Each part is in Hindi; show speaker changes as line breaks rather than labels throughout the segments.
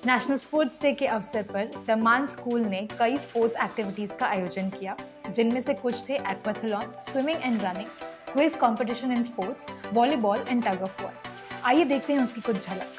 नेशनल स्पोर्ट्स डे के अवसर पर द मान स्कूल ने कई स्पोर्ट्स एक्टिविटीज का आयोजन किया, जिनमें से कुछ थे aquathlon, swimming and running, quiz competition in sports, volleyball and tug of war. आइए देखते हैं उसकी कुछ झलक।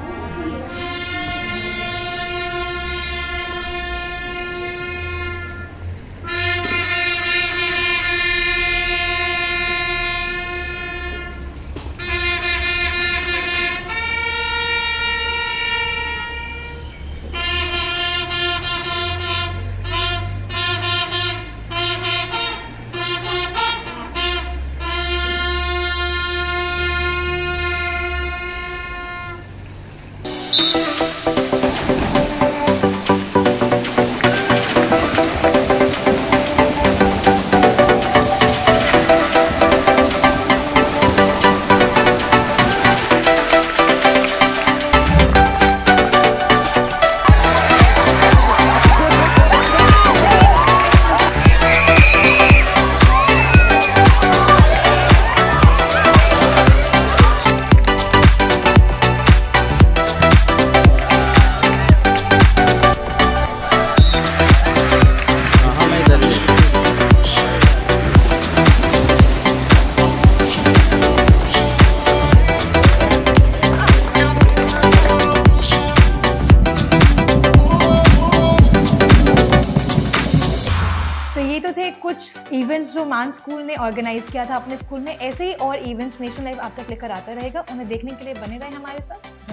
तो ये तो थे कुछ इवेंट्स जो मान स्कूल ने ऑर्गेनाइज किया था अपने स्कूल में। ऐसे ही और इवेंट्स नेशन लाइव आप तक लेकर आता रहेगा। उन्हें देखने के लिए बने रहें हमारे साथ।